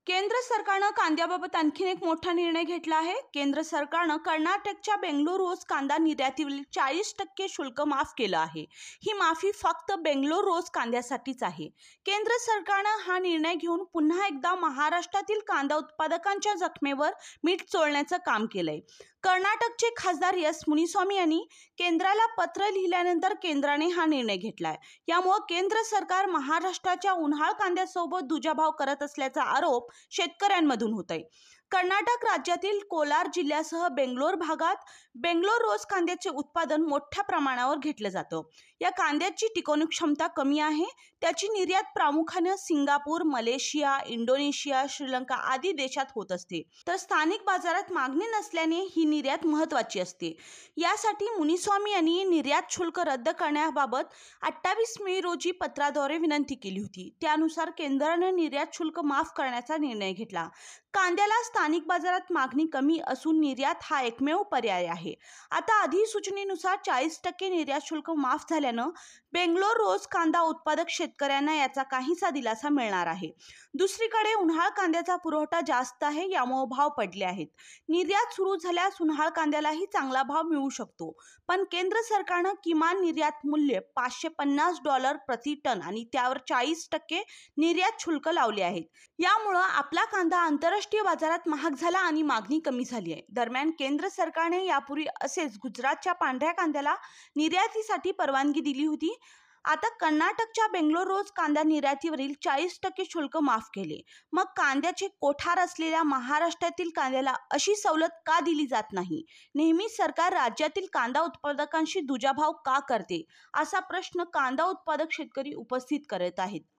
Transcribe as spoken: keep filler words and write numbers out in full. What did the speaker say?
केंद्र सरकारनं कांद्याबाबत आणखीन एक मोठा निर्णय घेतला आहे. केंद्र सरकारनं कर्नाटकच्या बेंगलोर रोज कांदा निर्यातीवरील चाळीस टक्के शुल्क माफ केलं आहे. ही माफी फक्त बेंगलोर रोज कांद्यासाठीच आहे. केंद्र सरकारनं हा निर्णय घेऊन पुन्हा एकदा महाराष्ट्रातील कांदा उत्पादकांच्या जखमेवर मीठ चोळण्याचं काम केलंय. कर्नाटकचे खासदार एस मुनिस्वामी यांनी केंद्राला पत्र लिहिल्यानंतर केंद्राने हा निर्णय घेतलाय. यामुळे केंद्र सरकार महाराष्ट्राच्या उन्हाळ कांद्यासोबत दुजाभाव करत असल्याचा आरोप शेतकऱ्यांमधून होत आहे. कर्नाटक राज्यातील कोलार जिल्ह्यासह बेंगलोर भागात बेंगलोर रोज कांद्याचे उत्पादन मोठ्या प्रमाणावर घेतलं जातं. या कांद्याची टिकवणूक क्षमता कमी आहे. त्याची निर्यात प्रामुख्याने सिंगापूर, मलेशिया, इंडोनेशिया, श्रीलंका आदी देशात होत असते. तर स्थानिक बाजारात मागणी नसल्याने ही निर्यात महत्त्वाची असते. यासाठी मुनिस्वामी यांनी निर्यात शुल्क रद्द करण्याबाबत अठ्ठावीस मे रोजी पत्राद्वारे विनंती केली होती. त्यानुसार केंद्राने निर्यात शुल्क माफ करण्याचा निर्णय घेतला. कांद्याला स्थानिक बाजारात मागणी कमी असून निर्यात हा एकमेव पर्याय आहे. आता अधिसूचनेनुसार चाळीस टक्के निर्यात शुल्क माफ झाल्यानं बेंगलोर रोज कांदा उत्पादक शेतकऱ्यांना याचा काहीसा दिलासा मिळणार आहे. दुसरीकडे उन्हाळ कांद्याचा पुरवठा जास्त आहे, यामुळे भाव पडले आहेत. निर्यात सुरू झाल्यास उन्हाळ कांद्यालाही चांगला भाव मिळू शकतो. पण केंद्र सरकारनं किमान निर्यात मूल्य पाचशे पन्नास डॉलर प्रति टन आणि त्यावर चाळीस टक्के निर्यात शुल्क लावले आहेत. यामुळं आपला कांदा आंतरराष्ट्रीय बाजारात महाग झाला आणि मागणी कमी झाली आहे. दरम्यान केंद्र सरकारने यापूर्वी असेच गुजरातच्या पांढऱ्या कांद्याला निर्यातीसाठी परवानगी दिली होती. आता कर्नाटकच्या बेंगलोर रोज कांदा निर्यातीवरील चाळीस टक्के शुल्क माफ केले. मग कांद्याचे कोठार असलेल्या महाराष्ट्रातील कांद्याला अशी सवलत का दिली जात नाही? नेहमी सरकार राज्यातील कांदा उत्पादकांशी दुजाभाव का करते, असा प्रश्न कांदा उत्पादक शेतकरी उपस्थित करत आहेत.